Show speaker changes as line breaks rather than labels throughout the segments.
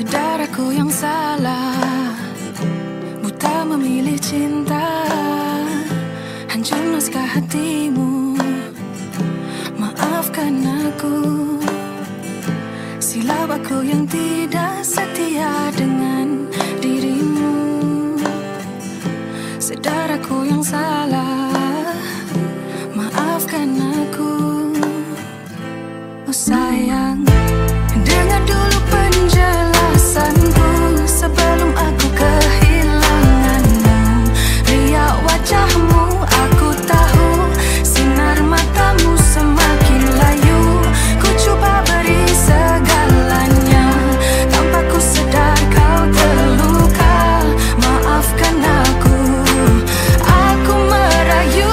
Sedar aku yang salah, buta memilih cinta. Hancur naskah hatimu, maafkan aku. Silap aku yang tidak setia dengan dirimu. Sedar aku yang salah, maafkan aku. Oh sayang, dengar dulu penjelasanku sebelum aku kehilanganmu. Riak wajahmu aku tahu, sinar matamu semakin layu. Ku coba beri segalanya, tanpa ku sadar kau terluka. Maafkan aku, aku merayu.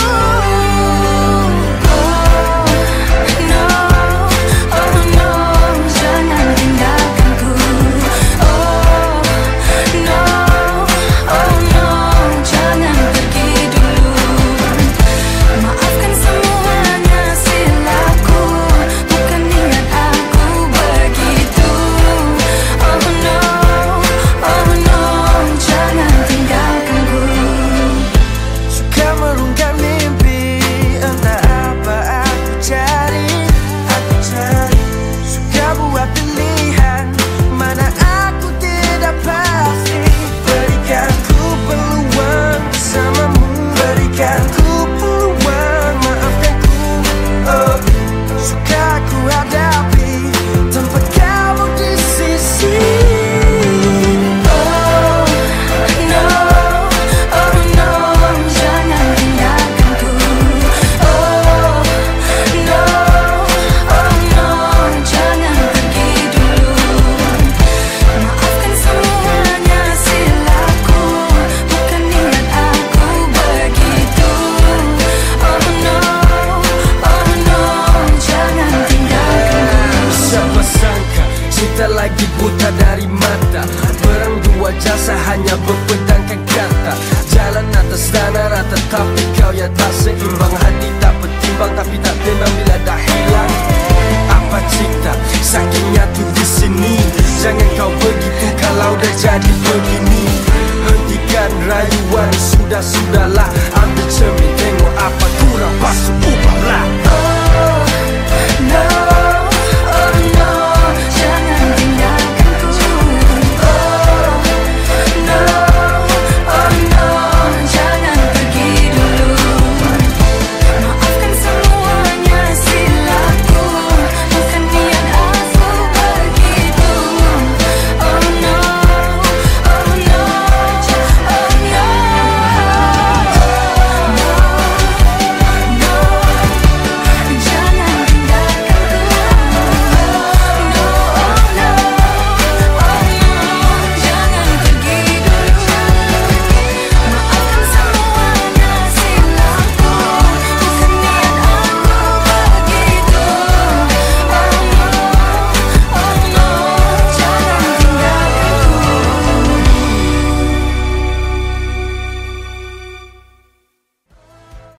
Lagi buta dari mata, perang dua jasa hanya berpendangkan kata. Jalan atas tanah rata tapi kau yang tak seimbang. Hati tak bertimbang tapi tak tenang bila dah hilang. Apa cita saking nyatu di sini. Jangan kau begitu kalau dah jadi begini. Hentikan rayuan, sudah-sudahlah.